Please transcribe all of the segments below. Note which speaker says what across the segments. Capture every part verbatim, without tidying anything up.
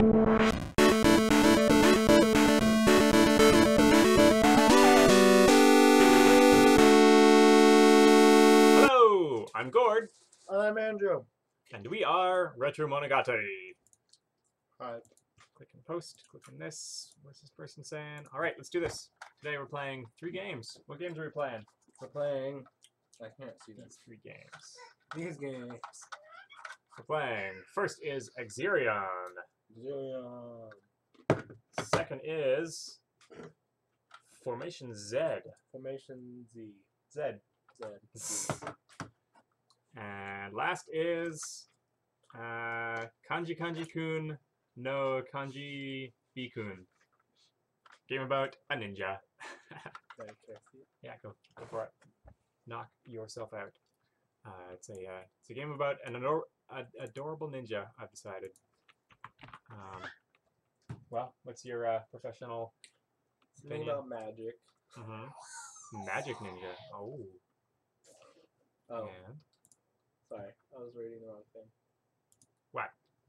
Speaker 1: Hello, I'm Gord.
Speaker 2: I'm Andrew.
Speaker 1: And we are Retro Monogatari.
Speaker 2: Hi.
Speaker 1: Click and post, click on this. What's this person saying? Alright, let's do this. Today we're playing three games. What games are we playing?
Speaker 2: We're playing. I can't see
Speaker 1: These
Speaker 2: this.
Speaker 1: three games.
Speaker 2: These games.
Speaker 1: We're playing. First is Exerion.
Speaker 2: Exerion.
Speaker 1: Second is Formation Z.
Speaker 2: Formation Z.
Speaker 1: Z.
Speaker 2: Z.
Speaker 1: And last is uh, Kanji Kanji Kun no Kanji Bikun. Game about a ninja. Yeah, go, go for it. Knock yourself out. Uh, it's a uh, it's a game about an ador ad adorable ninja. I've decided. Um, well, what's your uh, professional
Speaker 2: Something
Speaker 1: opinion?
Speaker 2: about magic.
Speaker 1: Mm-hmm. Magic ninja. Oh.
Speaker 2: Oh.
Speaker 1: And
Speaker 2: Sorry, I was reading the wrong thing.
Speaker 1: what?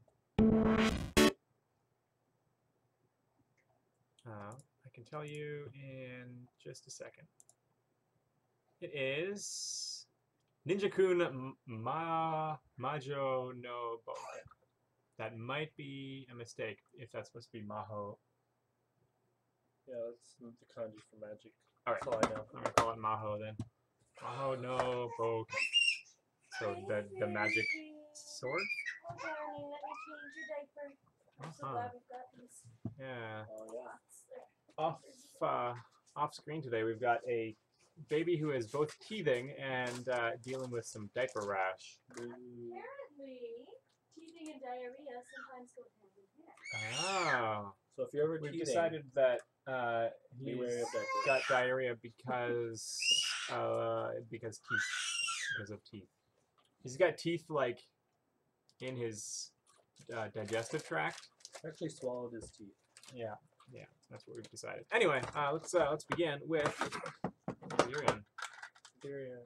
Speaker 1: Uh, I can tell you in just a second. It is Ninja-kun Ma Majou no Bouken. That might be a mistake if that's supposed to be Maho.
Speaker 2: Yeah, that's the kanji for magic.
Speaker 1: All right,
Speaker 2: That's all I know.
Speaker 1: I'm gonna call it Maho then. Maho no Bouken. So the the magic sword.
Speaker 3: Oh, darling, let me change your diaper. I'm so
Speaker 1: Uh-huh.
Speaker 3: glad we've got these
Speaker 1: Yeah.
Speaker 2: Oh yeah.
Speaker 3: spots there.
Speaker 1: Off uh, off screen today, we've got a baby who is both teething and uh, dealing with some diaper rash.
Speaker 3: Apparently, teething and diarrhea sometimes go hand in hand.
Speaker 1: Oh.
Speaker 2: So if you're ever
Speaker 1: We've
Speaker 2: teething,
Speaker 1: decided that uh, he's
Speaker 2: beware of diaper
Speaker 1: got
Speaker 2: rash.
Speaker 1: diarrhea because uh, because teeth because of teeth. He's got teeth like in his uh, digestive tract.
Speaker 2: Actually swallowed his teeth.
Speaker 1: Yeah, yeah, that's what we've decided. Anyway, uh, let's uh, let's begin with Exerion.
Speaker 2: Exerion.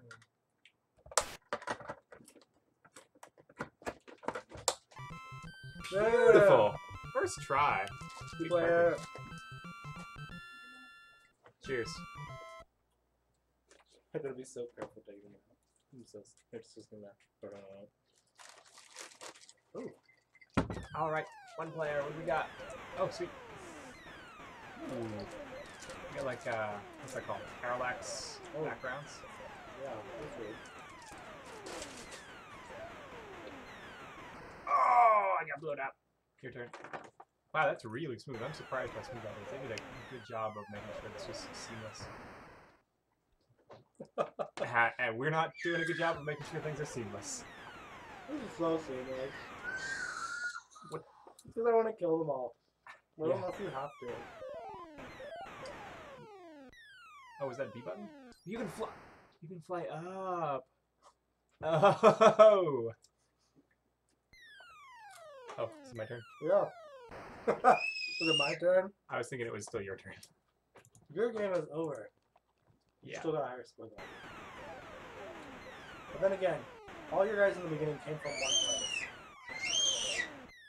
Speaker 1: Beautiful. First try. Good
Speaker 2: Player.
Speaker 1: coverage. Cheers.
Speaker 2: I gotta be so careful taking it out. I'm so it's just gonna burn out. Ooh.
Speaker 1: All right, one player. What do we got? Oh, sweet. Ooh. We got like uh, what's that called? Parallax
Speaker 2: Oh.
Speaker 1: backgrounds.
Speaker 2: Yeah, that's weird.
Speaker 1: Oh, I got blown up. Your turn. Wow, that's really smooth. I'm surprised how smooth that is. They did a good job of making sure this was seamless. Ha- and we're not doing a good job of making sure things are seamless.
Speaker 2: This is so seamless.
Speaker 1: What?
Speaker 2: Because I want to kill them all. Well,
Speaker 1: Yeah.
Speaker 2: unless you have to.
Speaker 1: Oh, is that B button? You can fly. You can fly up. Oh. Oh, is it my turn?
Speaker 2: Yeah. Is it my turn?
Speaker 1: I was thinking it was still your turn.
Speaker 2: Your game is over. You
Speaker 1: Yeah.
Speaker 2: still got a higher score than I do. But then again, all your guys in the beginning came from one place.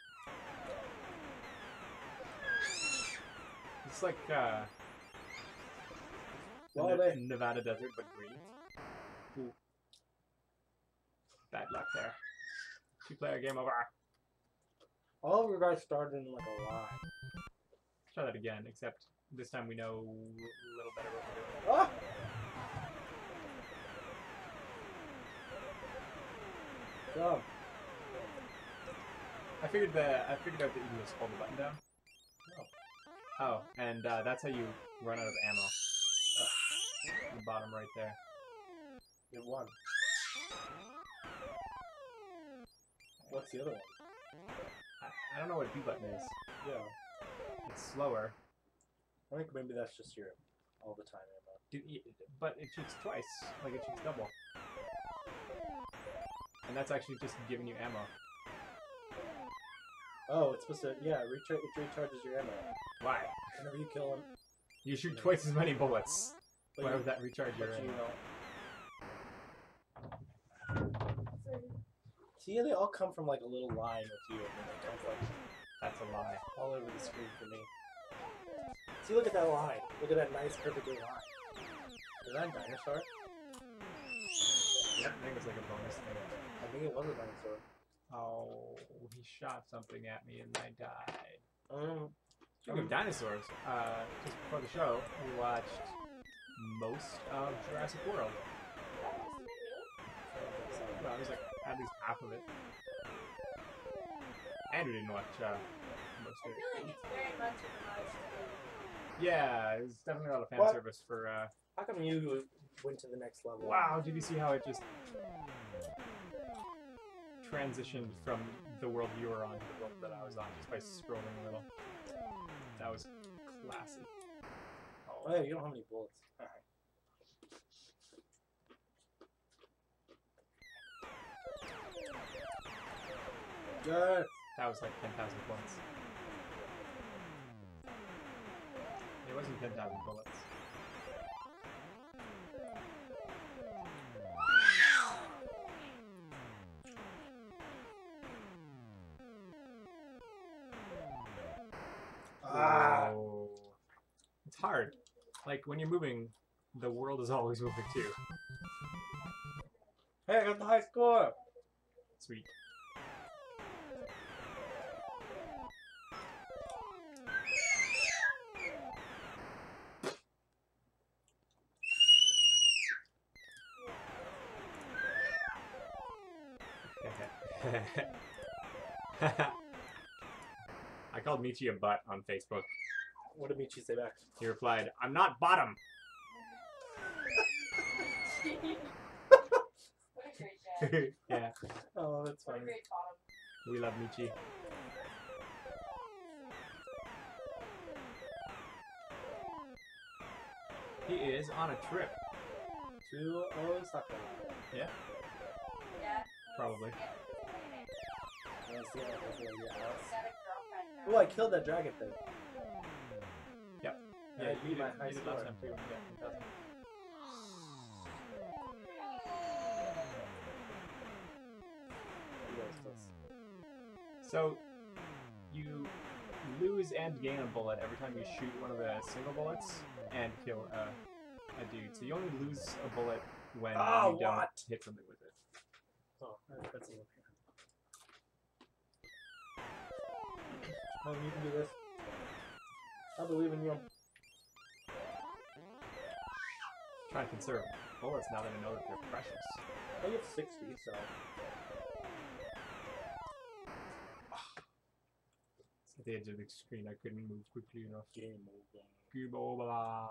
Speaker 1: It's like uh,
Speaker 2: Well,
Speaker 1: the
Speaker 2: they-
Speaker 1: Nevada desert, but green.
Speaker 2: Ooh.
Speaker 1: Bad luck there. Two-player game over.
Speaker 2: All of your guys started in like a line.
Speaker 1: Try that again, except this time we know a little better what we're doing.
Speaker 2: Ah! Go.
Speaker 1: I figured that I figured out that you can just hold the button down.
Speaker 2: Oh.
Speaker 1: Oh, and uh, that's how you run out of ammo. Uh, the bottom right there.
Speaker 2: You won. What's the other one?
Speaker 1: I, I don't know what B button is.
Speaker 2: Yeah.
Speaker 1: It's slower.
Speaker 2: I think maybe that's just your all the time ammo.
Speaker 1: Do, y- but it shoots twice. Like it shoots double. And that's actually just giving you ammo.
Speaker 2: Oh, it's supposed to, yeah, recharge, it recharges your ammo.
Speaker 1: Why?
Speaker 2: Whenever you kill him.
Speaker 1: You shoot twice as many bullets.
Speaker 2: But
Speaker 1: Why
Speaker 2: you,
Speaker 1: would that recharge your
Speaker 2: but you
Speaker 1: ammo?
Speaker 2: know. See, they all come from like a little line with you, and then they come from
Speaker 1: That's a lie.
Speaker 2: All over the screen for me. See, look at that line. Look at that nice, perfectly line. Is that a dinosaur?
Speaker 1: Yep, I think it's like a bonus thing.
Speaker 2: I think it was a dinosaur.
Speaker 1: Oh, he shot something at me and I died.
Speaker 2: Um,
Speaker 1: Speaking of dinosaurs, uh, just before the show, we watched most of Jurassic World. Well, it was like at least half of it. And we didn't watch uh, most
Speaker 3: I
Speaker 1: of it.
Speaker 3: feel like it's very much a homage to
Speaker 1: Yeah, it was definitely a lot of fan
Speaker 2: What?
Speaker 1: service for. Uh,
Speaker 2: how come you went to the next level?
Speaker 1: wow, did you see how it just transitioned from the world you were on to the world that I was on just by scrolling a little? That was classy.
Speaker 2: Oh yeah, you don't have any bullets. Alright. Good.
Speaker 1: That was like ten thousand points. It wasn't ten thousand bullets.
Speaker 2: Ah.
Speaker 1: Whoa. It's hard. Like, when you're moving, the world is always moving too.
Speaker 2: Hey, I got the high score.
Speaker 1: Sweet. I called Michi a butt on Facebook.
Speaker 2: What did Michi say back?
Speaker 1: He replied, "I'm not bottom."
Speaker 3: What a great dad.
Speaker 1: Yeah,
Speaker 2: Oh, that's
Speaker 3: What a
Speaker 2: funny.
Speaker 3: great bottom.
Speaker 1: we love Michi. He is on a trip.
Speaker 2: To Osaka.
Speaker 1: Yeah,
Speaker 3: Yeah.
Speaker 1: probably.
Speaker 2: Let's see how this will get out.
Speaker 3: Got a girlfriend now.
Speaker 2: Oh, I killed that dragon thing.
Speaker 1: Yep.
Speaker 2: And
Speaker 1: Yeah,
Speaker 2: I
Speaker 1: you
Speaker 2: beat
Speaker 1: did,
Speaker 2: my
Speaker 1: you
Speaker 2: high
Speaker 1: did
Speaker 2: score.
Speaker 1: last time too. Yeah, ten thousand. So, you lose and gain a bullet every time you shoot one of the single bullets and kill a, a dude. So you only lose a bullet when
Speaker 2: Oh,
Speaker 1: you don't
Speaker 2: what?
Speaker 1: hit something with it.
Speaker 2: Oh, that's that's a little. Oh, you can do this. I believe in you.
Speaker 1: Try and conserve bullets now that I know that they're precious.
Speaker 2: I get sixty, so.
Speaker 1: It's at the edge of the screen. I couldn't move quickly enough.
Speaker 2: Game over.
Speaker 1: Game over.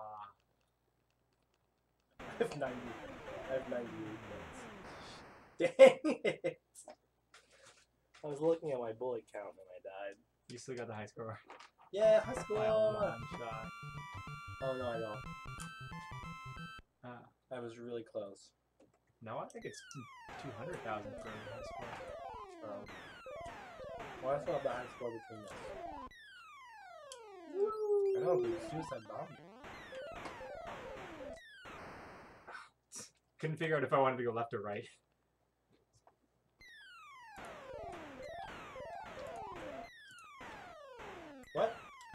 Speaker 2: I have ninety. I have ninety-eight minutes. Dang it! I was looking at my bullet count when I died.
Speaker 1: You still got the high score.
Speaker 2: Yeah, high school.
Speaker 1: By
Speaker 2: Oh
Speaker 1: one shot.
Speaker 2: no, I don't.
Speaker 1: Ah.
Speaker 2: I was really close.
Speaker 1: No, I think it's two hundred thousand for high score.
Speaker 2: Um, well, I still have the high score between us. I know, but it's suicide bomb.
Speaker 1: Couldn't figure out if I wanted to go left or right.
Speaker 2: What?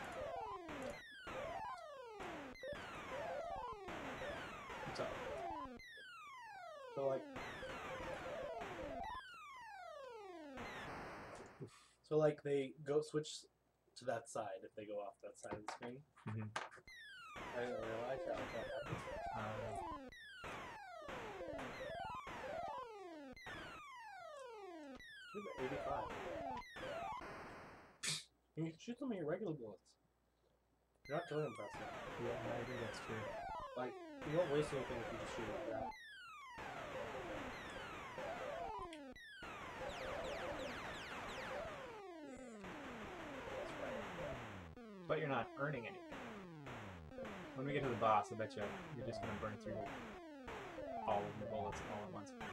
Speaker 1: What's up?
Speaker 2: So like, so like they go switch to that side if they go off that side of the screen.
Speaker 1: Mm-hmm.
Speaker 2: I didn't realize that was what happened.
Speaker 1: Uh,
Speaker 2: Shoot at eighty-five. You can shoot some of your regular bullets. You're not killing them fast enough.
Speaker 1: yeah, I think that's true.
Speaker 2: Like, you don't waste anything if you just shoot like that.
Speaker 1: But you're not earning anything. When we get to the boss, I bet you you're just gonna burn through all of the bullets all at once.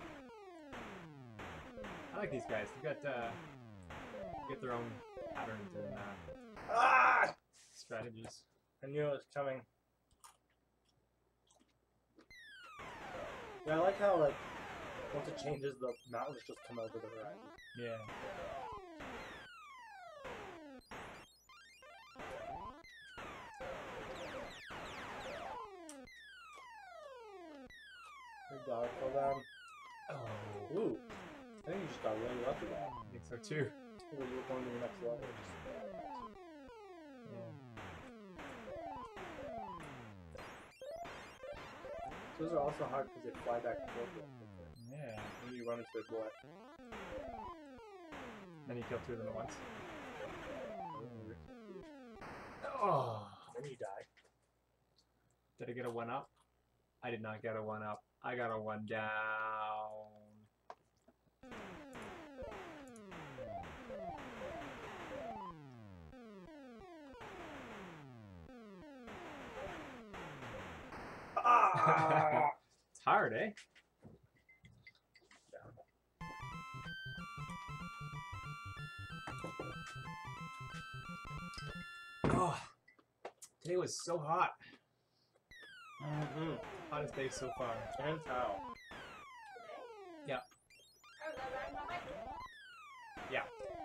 Speaker 1: I like these guys. They've got uh, get their own patterns and uh,
Speaker 2: Ah!
Speaker 1: strategies.
Speaker 2: I knew it was coming. Yeah, I like how, like, once it changes, the mountains just come over the horizon.
Speaker 1: Yeah.
Speaker 2: Gotta kill them.
Speaker 1: Oh,
Speaker 2: Ooh. I think you just got really lucky there.
Speaker 1: I think so too.
Speaker 2: Well, you were going to the next level.
Speaker 1: Yeah.
Speaker 2: Those are also hard because they fly back and forth.
Speaker 1: Yeah.
Speaker 2: And you run into a boy.
Speaker 1: Then you kill two of them at once. Oh.
Speaker 2: Then you die.
Speaker 1: Did I get a one up? I did not get a one up. I got a one down.
Speaker 2: Ah!
Speaker 1: It's hard, eh? Oh, today was so hot.
Speaker 2: Mm-hmm.
Speaker 1: Hottest day so far.
Speaker 2: And how?
Speaker 1: Yeah.
Speaker 3: Oh, that rang my mic.
Speaker 1: Yeah.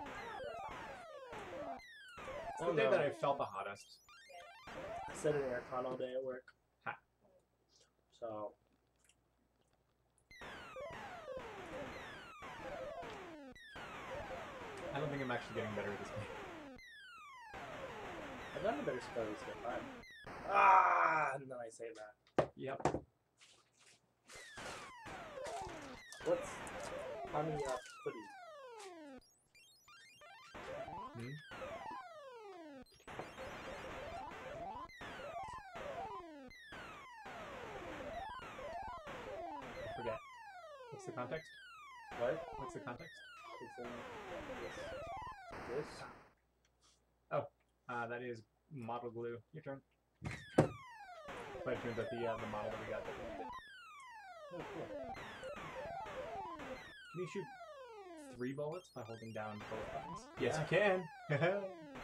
Speaker 1: It's the
Speaker 2: Oh,
Speaker 1: day
Speaker 2: no.
Speaker 1: that I felt the hottest.
Speaker 2: I set an aircon all day at work.
Speaker 1: Ha.
Speaker 2: So.
Speaker 1: I don't think I'm actually getting better at this game.
Speaker 2: I've gotten a better spell this game. Fine. Ah! And then I say that.
Speaker 1: Yep.
Speaker 2: What's Honey uh, Pudding?
Speaker 1: Hmm? I forget. What's the context?
Speaker 2: What?
Speaker 1: What's the context?
Speaker 2: It's in this. This?
Speaker 1: Uh, that is model glue. Your turn. But it turns out the, uh, the model that we got that we needed.
Speaker 2: Oh, cool.
Speaker 1: Can you shoot three bullets by holding down both buttons?
Speaker 2: Yeah.
Speaker 1: Yes, you can.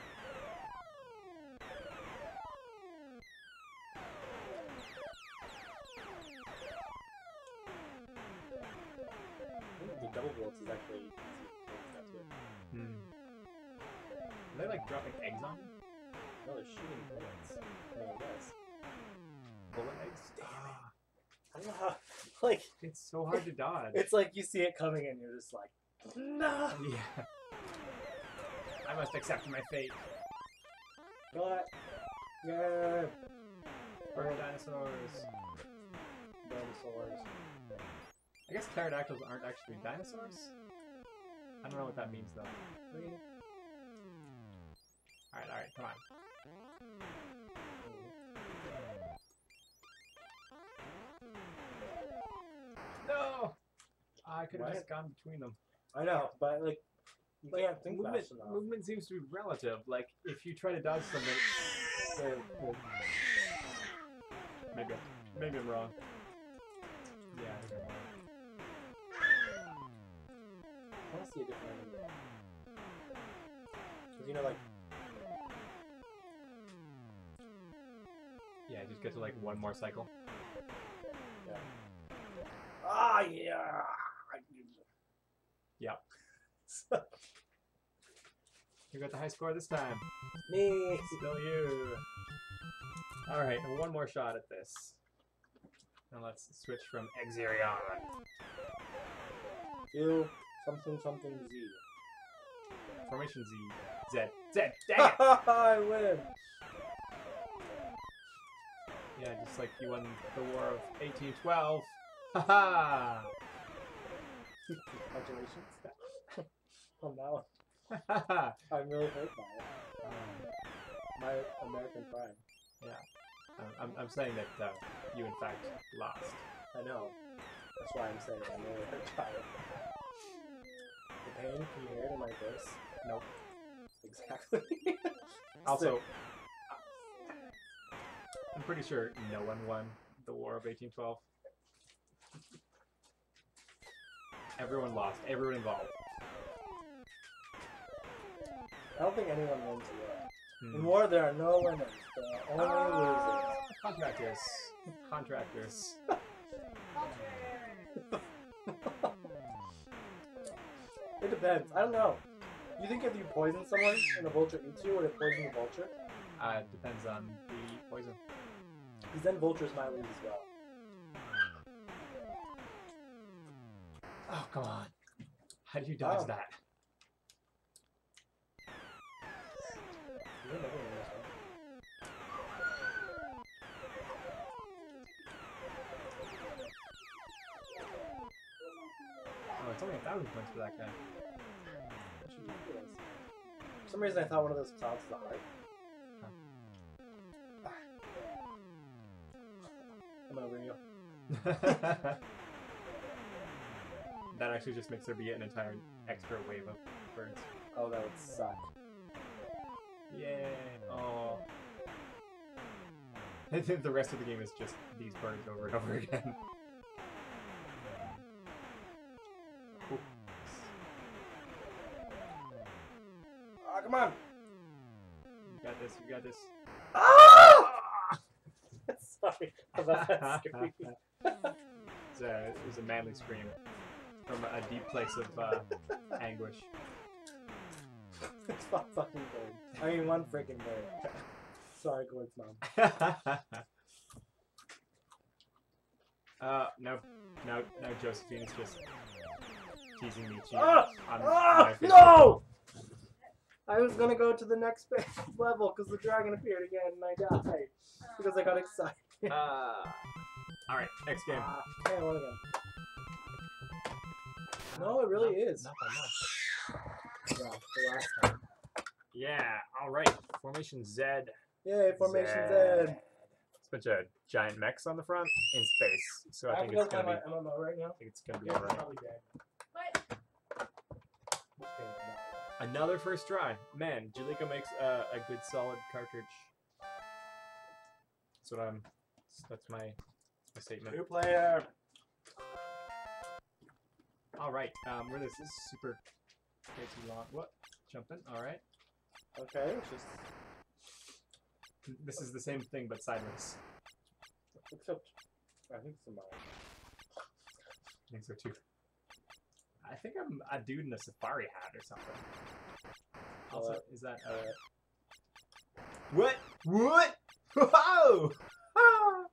Speaker 2: I think the double bullets is actually easy to kill. That's good.
Speaker 1: Hmm. Are they like dropping eggs on you?
Speaker 2: No, they're shooting bullets. No, this.
Speaker 1: Bullet eggs?
Speaker 2: Damn it.
Speaker 1: Ah,
Speaker 2: I don't know how. Like,
Speaker 1: it's so hard to dodge.
Speaker 2: it's like you see it coming and you're just like, no!
Speaker 1: Yeah. I must accept my fate.
Speaker 2: What? Yeah!
Speaker 1: Burn dinosaurs.
Speaker 2: Dinosaurs.
Speaker 1: I guess pterodactyls aren't actually dinosaurs? I don't know what that means though.
Speaker 2: Really?
Speaker 1: Alright, alright, come on. No! I could have
Speaker 2: What?
Speaker 1: just gone between them.
Speaker 2: I know, but like, you
Speaker 1: Like,
Speaker 2: can't think
Speaker 1: movement,
Speaker 2: fast enough.
Speaker 1: movement seems to be relative. Like, if you try to dodge something...
Speaker 2: They're- they're-
Speaker 1: Maybe, maybe I'm wrong. Yeah, I think I'm wrong.
Speaker 2: I want to see a different angle. Because, you know, like,
Speaker 1: Yeah, just get to like one more cycle.
Speaker 2: yeah. Ah, yeah!
Speaker 1: Yep. You got the high score this time.
Speaker 2: Me!
Speaker 1: Still you. Alright, one more shot at this. Now let's switch from Exerion.
Speaker 2: You, something, something, Z.
Speaker 1: Formation Z. Z. Z. Dang it!
Speaker 2: I win!
Speaker 1: Yeah, just like you won the War of eighteen twelve. Haha!
Speaker 2: Congratulations. On that one.
Speaker 1: Haha!
Speaker 2: I'm really hurt by it. My American pride.
Speaker 1: Um, I'm, I'm saying that uh, you in fact lost.
Speaker 2: I know. That's why I'm saying I'm really hurt by it. The pain, can you hear it in my voice?
Speaker 1: Nope.
Speaker 2: Exactly.
Speaker 1: Also, I'm pretty sure no one won the War of eighteen twelve. Everyone lost. Everyone involved.
Speaker 2: I don't think anyone wins a war.
Speaker 1: Hmm.
Speaker 2: In war, there are no winners. There are only
Speaker 1: Ah, contractors. Contractors.
Speaker 2: losers. It depends. I don't know. You think if you poison someone and a vulture eats you, would it poison the vulture?
Speaker 1: Uh, it depends on the poison.
Speaker 2: Because then vultures might lose as well.
Speaker 1: Oh, come on. How do you dodge
Speaker 2: Oh.
Speaker 1: that?
Speaker 2: You're never gonna miss
Speaker 1: Oh, it's only a thousand points for that guy.
Speaker 2: That's ridiculous. For some reason, I thought one of those clouds was a heart. I'm over you.
Speaker 1: That actually just makes there be an entire extra wave of birds.
Speaker 2: Oh, that would suck.
Speaker 1: Yay! Oh. I think the rest of the game is just these birds over and over again. Ooh.
Speaker 2: Ah, come on!
Speaker 1: You got this, you got this.
Speaker 2: Ah! Sorry about that scream.
Speaker 1: It's a, it was a manly scream from a deep place of uh, anguish.
Speaker 2: It's one fucking bird. I mean, one freaking bird. Sorry, Gord's mom.
Speaker 1: uh, no, no, no, Josephine is just teasing me. She,
Speaker 2: Ah!
Speaker 1: on
Speaker 2: Ah!
Speaker 1: my Facebook.
Speaker 2: No! I was gonna go to the next level because the dragon appeared again and I died because I got excited.
Speaker 1: Uh, Alright, next game.
Speaker 2: Ah, okay, I won again. No, it really
Speaker 1: Not-
Speaker 2: is.
Speaker 1: Not by much.
Speaker 2: Yeah, the last time.
Speaker 1: Yeah, alright. Formation Z.
Speaker 2: Yay, Formation Z.
Speaker 1: It's a bunch of giant mechs on the front in space. So I,
Speaker 2: I have
Speaker 1: think
Speaker 2: to go
Speaker 1: it's
Speaker 2: play
Speaker 1: gonna
Speaker 2: my
Speaker 1: be
Speaker 2: M M O right now.
Speaker 1: I think it's gonna be
Speaker 2: Yeah, it's
Speaker 1: alright.
Speaker 2: probably dead.
Speaker 3: What?
Speaker 2: Okay, no.
Speaker 1: Another first try. Man, Jaleco makes uh, a good solid cartridge. That's what I'm that's my, my statement.
Speaker 2: Two player.
Speaker 1: Alright, um where this is super way too long. What? Jumping, alright.
Speaker 2: Okay, it's just
Speaker 1: This is the same thing but sideways.
Speaker 2: except I think it's mine.
Speaker 1: I think so too. I think I'm a dude in a safari hat or something. Also,
Speaker 2: Uh,
Speaker 1: is that uh What? What? Wow! Ah!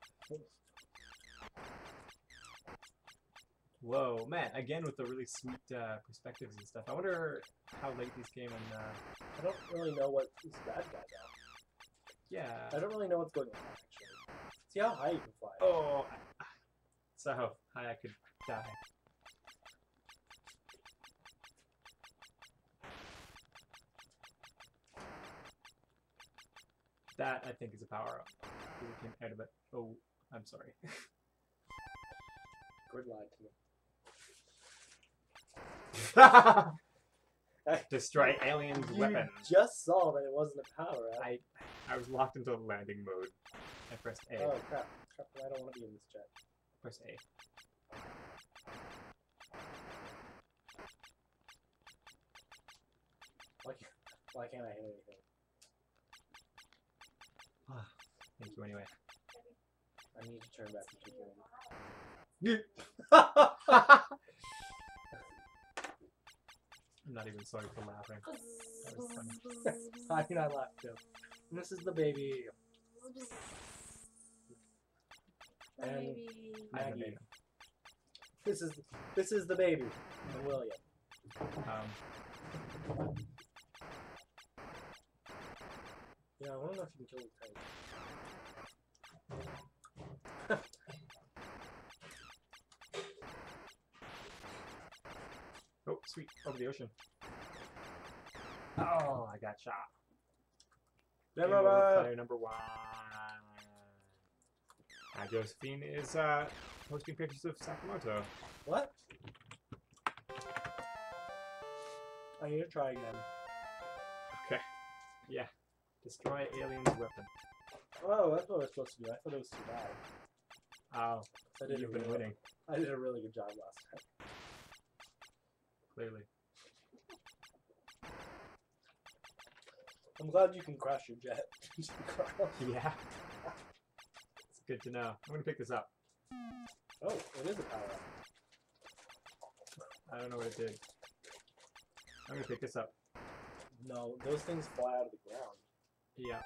Speaker 1: Whoa, man, again with the really sweet uh, perspectives and stuff. I wonder how late these came and uh
Speaker 2: I don't really know what this bad guy now.
Speaker 1: yeah.
Speaker 2: I don't really know what's going on actually. See how high you can fly.
Speaker 1: Oh, so high I could die. That I think is a power up. We came out of it. Oh, I'm sorry.
Speaker 2: Good lied to me.
Speaker 1: Destroy aliens'
Speaker 2: You
Speaker 1: weapons.
Speaker 2: just saw that it wasn't a power up.
Speaker 1: I I was locked into landing mode. I pressed A.
Speaker 2: Oh crap. Crap, I don't want to be in this jet.
Speaker 1: Press A.
Speaker 2: Why can't, why can't I hit anything?
Speaker 1: Thank you anyway.
Speaker 2: I need to turn back to human.
Speaker 1: I'm not even sorry for laughing. That was funny.
Speaker 2: I mean, I laughed too. And this is the baby. And
Speaker 3: Maybe.
Speaker 1: I have a
Speaker 2: Maggie.
Speaker 1: name.
Speaker 2: This is this is the baby. And William.
Speaker 1: Um,
Speaker 2: Yeah, I want to know if you can kill the tank.
Speaker 1: oh, sweet. Over the ocean. Oh, I got shot. Game over,
Speaker 2: Never
Speaker 1: player number one. Uh, Josephine is uh, posting pictures of Sakamoto.
Speaker 2: What? I need to try again.
Speaker 1: Okay. Yeah. Destroy alien's weapon.
Speaker 2: Oh, that's what I was supposed to do. I thought it was to die.
Speaker 1: Oh,
Speaker 2: I did, a
Speaker 1: you've been
Speaker 2: really,
Speaker 1: winning,
Speaker 2: I did a really good job last time.
Speaker 1: clearly.
Speaker 2: I'm glad you can crash your jet.
Speaker 1: Yeah. It's good to know. I'm gonna pick this up.
Speaker 2: Oh, it is a power up.
Speaker 1: I don't know what it did. I'm gonna pick this up.
Speaker 2: No, those things fly out of the ground.
Speaker 1: Yeah.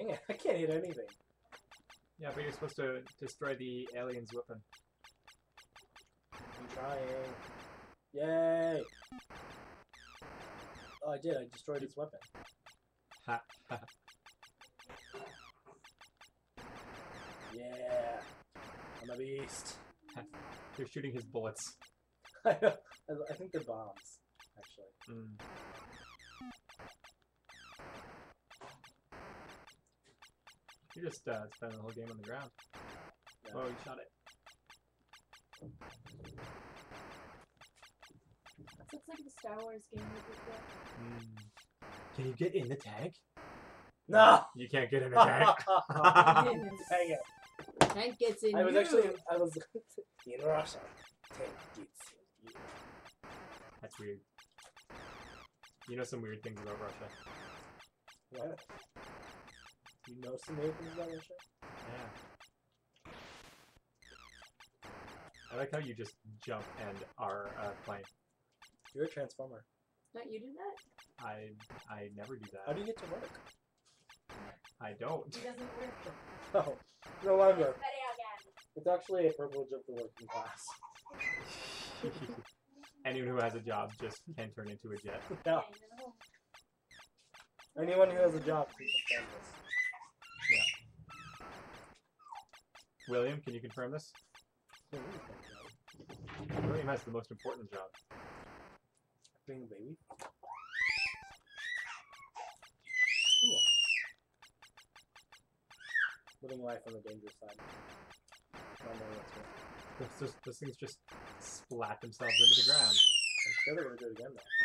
Speaker 2: Dang it, I can't hit anything.
Speaker 1: Yeah, but you're supposed to destroy the alien's weapon.
Speaker 2: I'm trying. Yay! Oh, I did. I destroyed its weapon.
Speaker 1: Ha ha.
Speaker 2: Yeah! I'm a beast.
Speaker 1: You're shooting his bullets.
Speaker 2: I know. I I think they're bombs, actually.
Speaker 1: Mm. You just uh, spending the whole game on the ground.
Speaker 2: Yeah.
Speaker 1: Oh, you shot it.
Speaker 3: This looks like the Star Wars game we did there.
Speaker 1: Mm. Can you get in the tank?
Speaker 2: No!
Speaker 1: You can't get in the tank.
Speaker 2: Dang it.
Speaker 3: Tank gets in
Speaker 2: I was
Speaker 3: you.
Speaker 2: actually, I was in Russia. Tank gets in you.
Speaker 1: That's weird. You know some weird things about Russia.
Speaker 2: What? You know some weird things about Russia?
Speaker 1: Yeah. I like how you just jump and are uh, playing.
Speaker 2: You're a transformer.
Speaker 3: Don't you do that?
Speaker 1: I I never do
Speaker 2: How
Speaker 1: that.
Speaker 2: do you get to work?
Speaker 1: I don't.
Speaker 3: It doesn't work.
Speaker 2: Oh, no longer.
Speaker 3: Video again.
Speaker 2: It's actually a privilege of the working class.
Speaker 1: Anyone who has a job just can turn into a jet.
Speaker 2: No.
Speaker 3: I know.
Speaker 2: Anyone who has a job can confirm this.
Speaker 1: William, can you confirm this? William has the most important job.
Speaker 2: Being a baby? Living life on the dangerous side. Not knowing what's good.
Speaker 1: Those, those, those things just splat themselves into the ground.
Speaker 2: I'm sure they're gonna do it again though.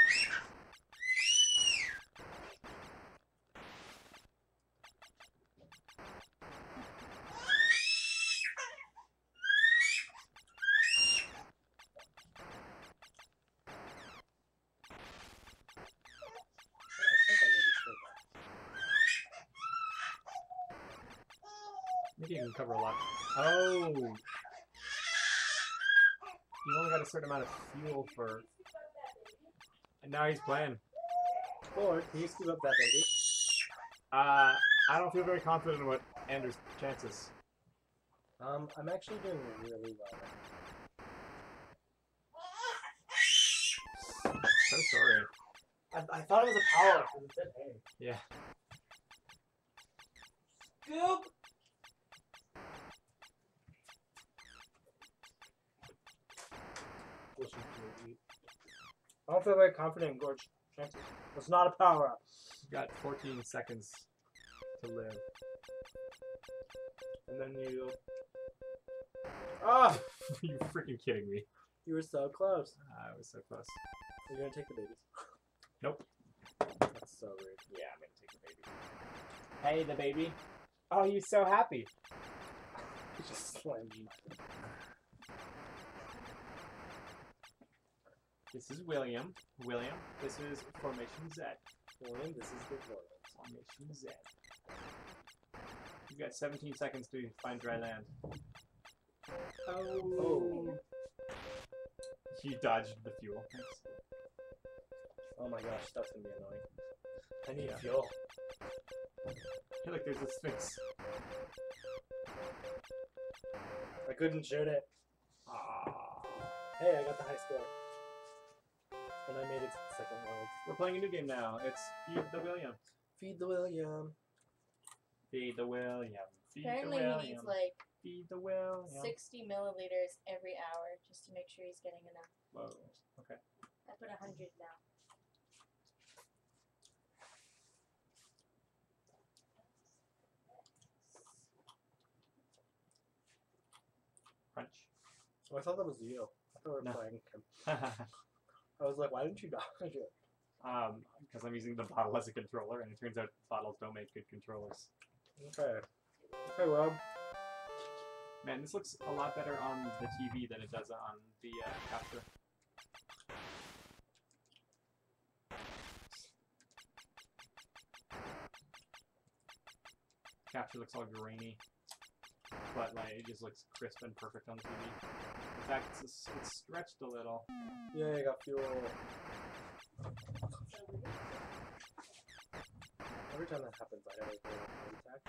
Speaker 1: Maybe you can cover a lot. Oh! You only got a certain amount of fuel for... And now he's playing.
Speaker 2: Lord, can you scoop up that baby?
Speaker 1: Uh, I don't feel very confident in what Andrew's chances.
Speaker 2: Um, I'm actually doing really well.
Speaker 1: So sorry.
Speaker 2: I, I thought it was a power because it said hey.
Speaker 1: Yeah.
Speaker 2: Scoop! I don't feel very confident in Gorge chances. It's not a power up.
Speaker 1: You've got fourteen seconds to live.
Speaker 2: And then you. Ah!
Speaker 1: Are you freaking kidding me?
Speaker 2: You were so close.
Speaker 1: I was so close.
Speaker 2: Are you gonna take the babies?
Speaker 1: Nope.
Speaker 2: That's so rude.
Speaker 1: Yeah, I'm gonna take the baby. Hey, the baby. Oh, you're so happy.
Speaker 2: He just slammed you.
Speaker 1: This is William. William, this is Formation Z.
Speaker 2: William, this is the Royal.
Speaker 1: Formation Z. You've got seventeen seconds to find dry land. Oh.
Speaker 2: Oh.
Speaker 1: You dodged the fuel. Thanks.
Speaker 2: Oh my gosh, that's gonna be annoying. I need
Speaker 1: Yeah.
Speaker 2: fuel.
Speaker 1: Hey, look, there's a sphinx.
Speaker 2: I couldn't shoot it.
Speaker 1: Ah.
Speaker 2: Hey, I got the high score. And I made it to the second world.
Speaker 1: We're playing a new game now. It's Feed the William.
Speaker 2: Feed the William.
Speaker 1: Feed the William. Feed
Speaker 3: Apparently
Speaker 1: the
Speaker 3: he
Speaker 1: William.
Speaker 3: needs like
Speaker 1: Feed the William.
Speaker 3: sixty milliliters every hour just to make sure he's getting enough.
Speaker 1: Whoa. Okay.
Speaker 3: I put one hundred now.
Speaker 1: Crunch.
Speaker 2: Oh, I thought that was you. I thought we were
Speaker 1: No.
Speaker 2: playing him. I was like, why didn't you dodge it?
Speaker 1: um, because I'm using the bottle as a controller, and it turns out bottles don't make good controllers.
Speaker 2: Okay. Okay, well.
Speaker 1: Man, this looks a lot better on the T V than it does on the uh, capture. Capture looks all grainy, but like it just looks crisp and perfect on the T V. In fact, it's, it's stretched a little.
Speaker 2: Yeah, I got fuel. Every time that happens, I have a heart attack.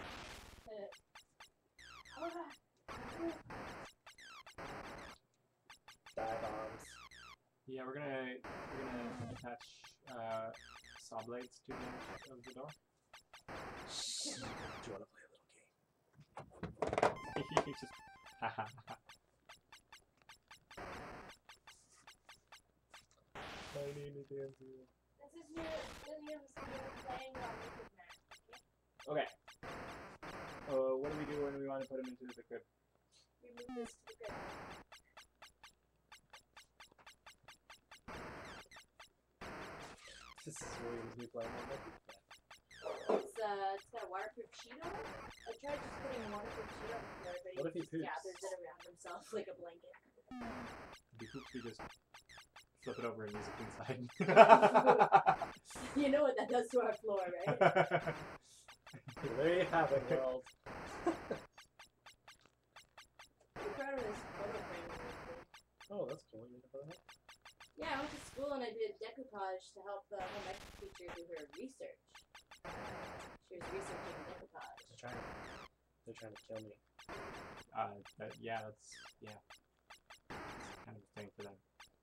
Speaker 2: Die bombs.
Speaker 1: Yeah, we're gonna we're gonna attach uh, saw blades to the end of the door.
Speaker 2: Do you want to play a little game?
Speaker 1: He just haha.
Speaker 2: My name is Andrew.
Speaker 3: This is your Williams playing on Liquid Mat.
Speaker 1: Okay. Uh, what do we do when we want to put him into the crib?
Speaker 3: We move this to the grid.
Speaker 2: This is Williams me playing on Liquid Mat.
Speaker 3: It's uh, it's got a waterproof sheet on it. I tried just putting a waterproof sheet on it, but everybody
Speaker 2: What if he
Speaker 3: just
Speaker 2: poops?
Speaker 3: gathers it around himself like a blanket.
Speaker 1: If he poops, we just flip it over and use it inside.
Speaker 3: You know what that does to our floor, right?
Speaker 2: Well, there you have it, world.
Speaker 3: I'm proud of this photo frame.
Speaker 2: Oh, that's cool. You never know.
Speaker 3: Yeah, I went to school and I did decoupage to help the home ec teacher do her research. She was researching decoupage.
Speaker 2: They're trying to, they're trying to kill me.
Speaker 1: uh, that, yeah, that's yeah, that's kind of a thing for them.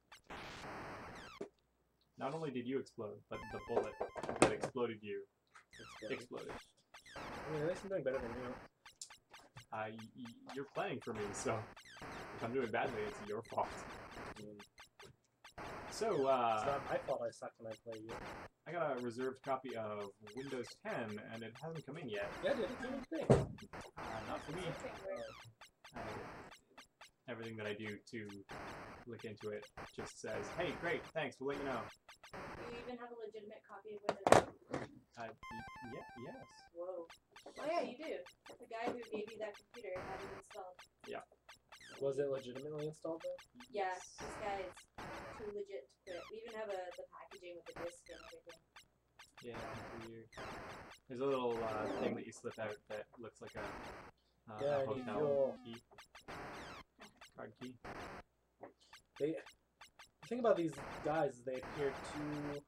Speaker 1: Not only did you explode, but the bullet that exploded you exploded.
Speaker 2: I mean, at least I'm doing better than you.
Speaker 1: Uh, y y you're playing for me, so if I'm doing badly, it's your fault.
Speaker 2: I mean,
Speaker 1: So,
Speaker 2: it's
Speaker 1: uh,
Speaker 2: not my fault I suck when I play you.
Speaker 1: I got a reserved copy of Windows ten, and it hasn't come in yet.
Speaker 2: Yeah, dude, it's a good thing.
Speaker 1: Uh, not for me. Uh, everything that I do to look into it just says, "Hey, great, thanks. We'll let you know."
Speaker 3: Do you even have a legitimate copy of Windows?
Speaker 1: Uh, y- yeah, yes.
Speaker 3: Whoa. Oh yeah, you do. The guy who gave you that computer had it installed.
Speaker 2: Was it legitimately installed though?
Speaker 3: Yeah, this guy is too legit to quit. We even have a the packaging with the disc and everything.
Speaker 1: Yeah, weird. There's a little uh, thing that you slip out that looks like a, uh,
Speaker 2: Yeah,
Speaker 1: a
Speaker 2: I need
Speaker 1: hotel
Speaker 2: fuel.
Speaker 1: key. Card key.
Speaker 2: They. The thing about these guys is they appear too.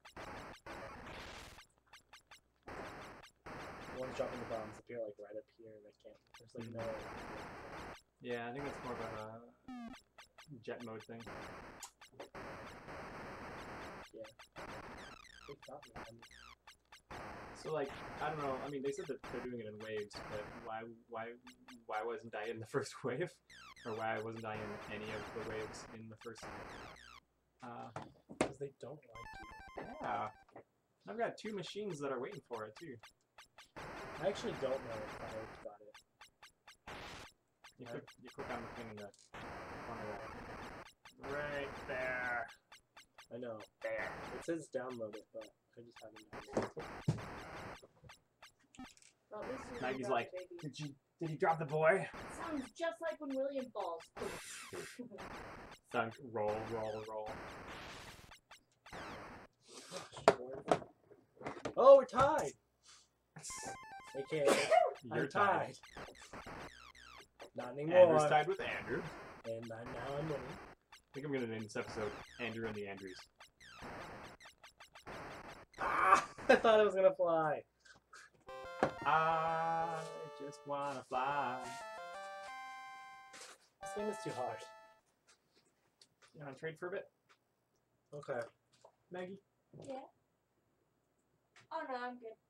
Speaker 2: The ones dropping the bombs appear like right up here. They can't. There's like no.
Speaker 1: Yeah, I think it's more of a jet mode thing.
Speaker 2: Big top, man.
Speaker 1: So like, I don't know. I mean, they said that they're doing it in waves, but why, why, why wasn't I in the first wave, or why wasn't I in any of the waves in the first? Uh,
Speaker 2: Because they don't like you.
Speaker 1: yeah, I've got two machines that are waiting for it too.
Speaker 2: I actually don't know if I got it.
Speaker 1: You click, you click on the thing in the corner there. Right there.
Speaker 2: I know.
Speaker 1: There.
Speaker 2: It says download it, but I just haven't downloaded it.
Speaker 3: Well, at least you didn't
Speaker 1: Maggie's
Speaker 3: drop
Speaker 1: like,
Speaker 3: the baby.
Speaker 1: did you, did he drop the boy?
Speaker 3: Sounds just like when William falls.
Speaker 1: Thunk, roll, roll, roll.
Speaker 2: Oh, we're tied! A K A,
Speaker 1: You're
Speaker 2: I'm
Speaker 1: tied.
Speaker 2: tied. Not anymore.
Speaker 1: Andrew's tied with Andrew.
Speaker 2: And I'm, now I'm winning.
Speaker 1: I think I'm gonna name this episode Andrew and the Andrews.
Speaker 2: Ah! I thought it was gonna fly.
Speaker 1: I just wanna fly.
Speaker 2: This game is too hard.
Speaker 1: You wanna trade for a bit,
Speaker 2: Okay.
Speaker 1: Maggie?
Speaker 3: Yeah. Oh no, I'm good.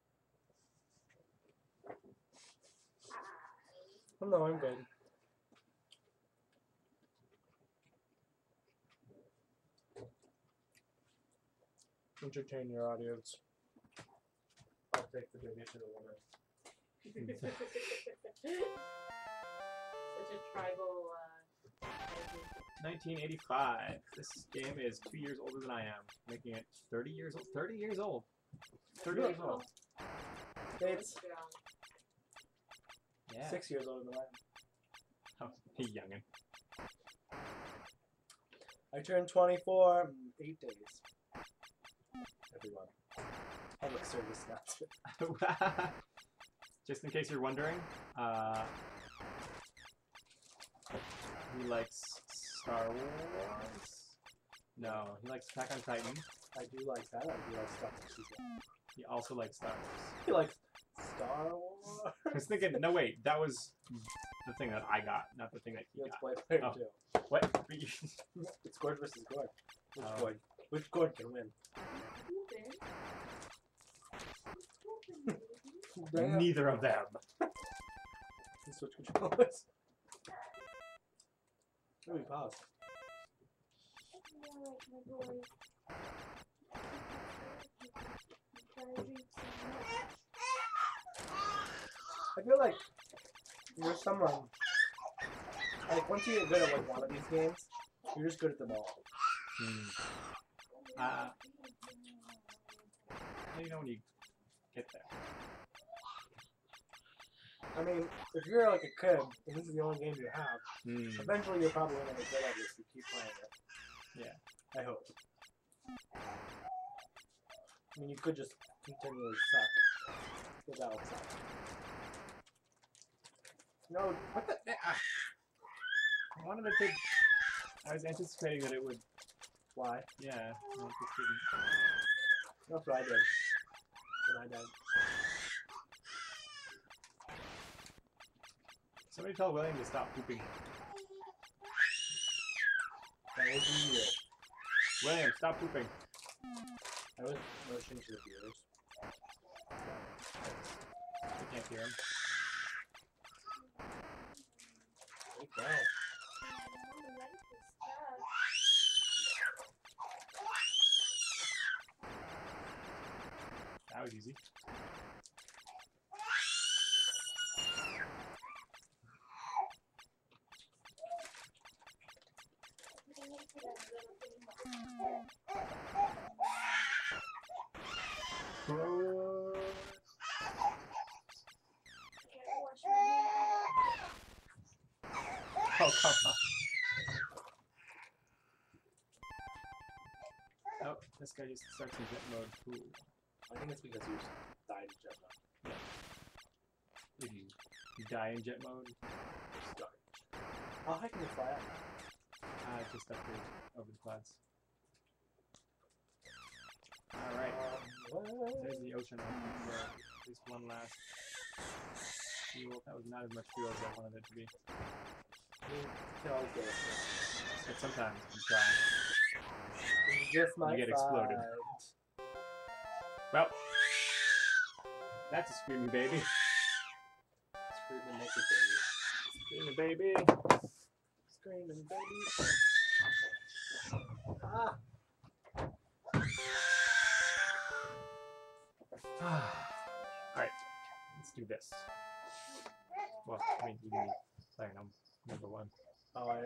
Speaker 2: Oh, no, I'm good. Entertain your audience. I'll take the baby to the woman.
Speaker 3: Such a tribal. Uh,
Speaker 1: nineteen eighty-five. This game is two years older than I am, making it thirty years old. thirty years old. thirty years old.
Speaker 2: It's
Speaker 1: Yeah.
Speaker 2: six years older than I am.
Speaker 1: Oh, hey, youngin.
Speaker 2: I turned twenty-four in eight days. Everyone. Public service announcement.
Speaker 1: Just in case you're wondering, uh, he likes Star Wars. No, he likes Attack on Titan.
Speaker 2: I do like that. I do like Star Wars as well.
Speaker 1: He also likes Star Wars.
Speaker 2: He likes Star Wars.
Speaker 1: I was thinking, no wait, that was the thing that I got, not the thing that he
Speaker 2: Let's
Speaker 1: got.
Speaker 2: play player
Speaker 1: Oh.
Speaker 2: two.
Speaker 1: What?
Speaker 2: It's Gord versus Gord. Which
Speaker 1: Oh.
Speaker 2: Gord? Which Gord can win? Damn.
Speaker 1: Neither of them.
Speaker 2: Let's switch controllers. Let me pause. I feel like you're someone, like once you get good at like one of these games, you're just good at them all.
Speaker 1: Hmm. Uh, how do you know when you get there?
Speaker 2: I mean, if you're like a kid and this is the only game you have,
Speaker 1: Hmm.
Speaker 2: eventually you're probably gonna get good at this if you keep playing it.
Speaker 1: Yeah.
Speaker 2: I hope. I mean, you could just continually suck. But that would suck. No, what the? Ah.
Speaker 1: I wanted it to. I was anticipating that it would.
Speaker 2: Why?
Speaker 1: Yeah. No, it just didn't.
Speaker 2: That's what I did. That's what I did.
Speaker 1: Somebody tell William to stop pooping.
Speaker 2: That would be it.
Speaker 1: William, stop pooping.
Speaker 2: I was motioning to the viewers.
Speaker 1: I can't hear him.
Speaker 2: Wait down.
Speaker 1: That was easy. Oh, come on. Oh, this guy just starts in jet mode. Cool.
Speaker 2: I think it's because you died in jet mode.
Speaker 1: If you, you die in jet mode,
Speaker 2: Start. How high can you fly up?
Speaker 1: uh, just up here over the clouds. Alright,
Speaker 2: Um,
Speaker 1: there's the ocean for at least one last fuel. That was not as much fuel as I wanted it to be.
Speaker 2: I mean, you can always get it.
Speaker 1: But sometimes you try.
Speaker 2: It's just my
Speaker 1: get exploded.
Speaker 2: fight.
Speaker 1: Well, that's a screaming baby.
Speaker 2: Screaming naked baby.
Speaker 1: Screaming baby.
Speaker 2: Screaming baby. Ah.
Speaker 1: Alright, let's do this. Well, I mean, you can be playing on number one.
Speaker 2: Oh, I.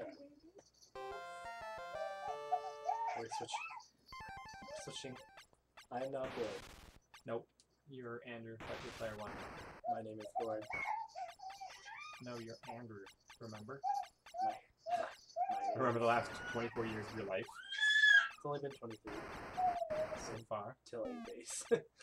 Speaker 2: Wait, switch. Switching. I am not Gord.
Speaker 1: Nope, you're Andrew, but you're player one.
Speaker 2: My name is Gord.
Speaker 1: No, you're Andrew, remember?
Speaker 2: My, my name
Speaker 1: Remember the last twenty-four years of your life
Speaker 2: It's only been twenty-three.
Speaker 1: so far?
Speaker 2: Till eight days.